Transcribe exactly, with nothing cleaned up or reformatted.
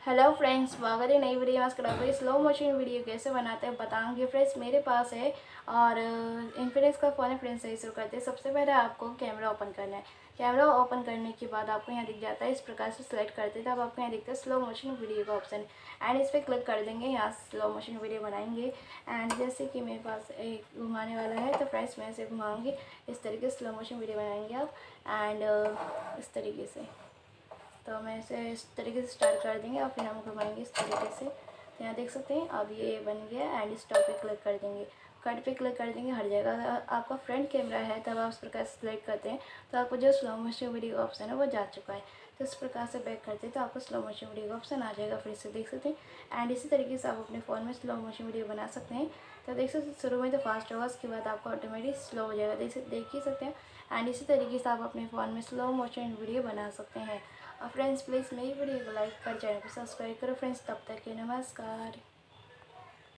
Hello friends, स्वागत है नई वीडियो में। स्लो मोशन वीडियो कैसे बनाते हैं बताऊंगी फ्रेंड्स। मेरे पास है और इन्फिनिक्स का फ़ोन है फ्रेंड्स। सही शुरू करते हैं। सबसे पहले आपको कैमरा ओपन करना है। कैमरा ओपन करने के बाद आपको यहाँ दिख जाता है, इस प्रकार से सिलेक्ट करते हैं तब आपको यहाँ दिखता है स्लो मोशन वीडियो का ऑप्शन। एंड इस पर क्लिक कर देंगे, यहाँ स्लो मोशन वीडियो बनाएंगे। एंड जैसे कि मेरे पास एक घुमाने वाला है तो फ्रेंड्स मैं इसे घुमाऊँगी। इस तरीके से स्लो मोशन वीडियो बनाएंगे आप। एंड इस तरीके से तो मैं इसे इस तरीके से स्टार्ट कर देंगे और फिर हम घुमाएंगे इस तरीके से। तो यहाँ देख सकते हैं अब ये बन गया। एंड स्टॉप पे क्लिक कर देंगे, कट पे क्लिक कर देंगे, हट जाएगा। अगर आपका फ्रंट कैमरा है तब आप इस प्रकार से सिलेक्ट करते हैं तो आपको जो स्लो मोशन वीडियो ऑप्शन है वो जा चुका है। तो इस प्रकार से बैक करते हैं तो आपको स्लो मोशन वीडियो का ऑप्शन आ जाएगा, फिर से देख सकते हैं। एंड इसी तरीके से आप अपने फ़ोन में स्लो मोशन वीडियो बना सकते हैं। तो देख सकते हैं शुरू में तो फास्ट होगा, उसके बाद आपको ऑटोमेटिक स्लो हो जाएगा, देख देख ही सकते हैं। एंड इसी तरीके से आप अपने फ़ोन में स्लो मोशन वीडियो बना सकते हैं। और फ्रेंड्स प्लीज़ मेरी वीडियो को लाइक कर, चैनल को सब्सक्राइब करो फ्रेंड्स। तब तक के नमस्कार।